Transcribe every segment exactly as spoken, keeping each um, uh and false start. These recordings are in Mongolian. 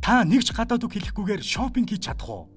Та нэг ч гадаад үг хэлэхгүйгээр шопинг хийж чадах уу?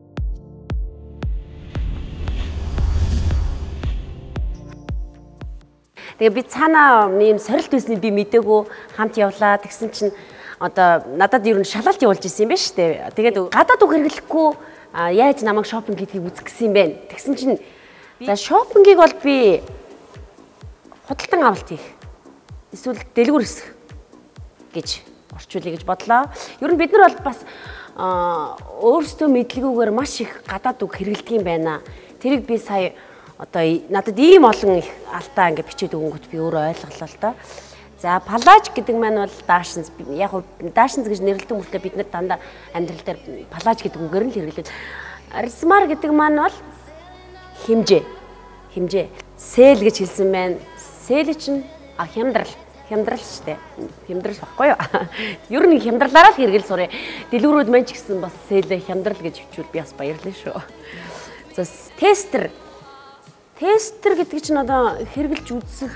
Тэгээ би цаана ийм сорилт үсний би мэдээгүй хамт явлаа. Тэгсэн чинь одоо надад ер нь шалгалт явуулж исэн юм байна шүү дээ. Тэгээд гадаад үг хэрэглэхгүй яаж намайг шопинг гэдгийг үзэх гэсэн юм бэ? Тэгсэн чинь за шопингийг бол би худалдан авалт хийх. Эсвэл дэлгүүр эсэх гэж орчуулъя гэж бодлоо. Ер нь бид нар бол бас өөрсдөө мэдлэгүүгээр маш их гадаад үг хэрэглэдэг юм байна. Тэрийг би сая одоо надад ийм олон их алдаа ингээд бичээд өгөнгөт би өөрөө ойлголоо л доо. За палаж гэдэг маань бол даашинз яг нь даашинз гэж нэрлэдэг мөртлөө бид нар дандаа амьдрал дээр палаж гэдэг үгээр нь л хэрэглэдэг. Арисмар гэдэг маань бол хэмжээ. Хэмжээ. Сэл гэж хэлсэн байна. Сэл чинь а хямдрал. Хямдрал шүү дээ. Хямдрал баггүй юу? Ер нь хямдралаараа л хэрэгэл сурыг. Дэлгүүрүүд маань ч гэсэн бас сэлээ хямдрал гэж хөвчүүл би бас баярлалаа шүү. За тестер. Тестер гэдэг чинь одоо хэрэгжилж үзэх.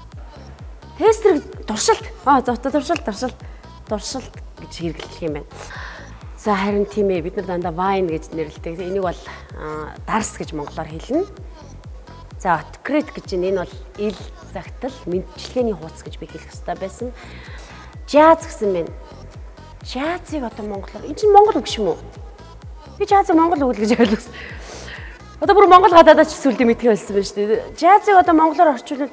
Тестер туршилт. Аа туршилт, туршилт, туршилт гэж хэрэглэх юм байна. За харин тийм ээ бид нар дандаа вайн гэж нэрлэдэг. Энийг бол дарс гэж монголоор хэлнэ. За открет гэж энэ бол ил загтал, мэдчилгээний хуудас гэж би хэлэх хэрэгтэй байсан. Жаз гэсэн байна. Жазыг одоо монголоор энэ чинь монгол үг шүү мүү? Би жазыг монгол үг гэж ойлгосон. Одоо бүр монгол гадаадаач сүлдээ мэдхий болсон байна шүү дээ. Жазыг одоо монголоор орчуулвал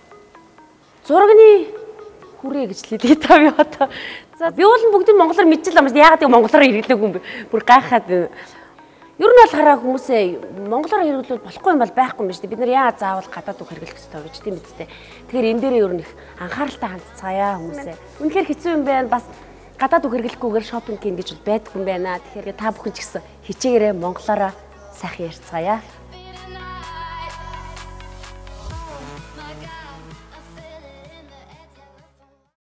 зурагны хүрээ гэж хэлдэг та би одоо. За би бол бүгдийг монголоор мэдчихлээ юм. Яагаад гэвэл монголоор хэрэглээгүй юм бэ? Бүр гайхаад. Ер нь бол хараа хүмүүсээ монголоор хэрэглүүл болохгүй юм бол байхгүй юм шүү дээ. Бид нар яа заавал гадаад үг хэрэглэх ёстой гэж тийм үстэй. Тэгэхээр энэ дээрээ ер нь их анхааралтай хандцгаая хүмүүсээ. Үнэхээр хэцүү юм байна. Бас гадаад үг хэрэглэхгүйгээр шопинг хийн гэж байдгүй юм байна. Тэгэхээр та бүхэн ч гэсэн хичээгээрээ монголоор сайхан ярьцгаая.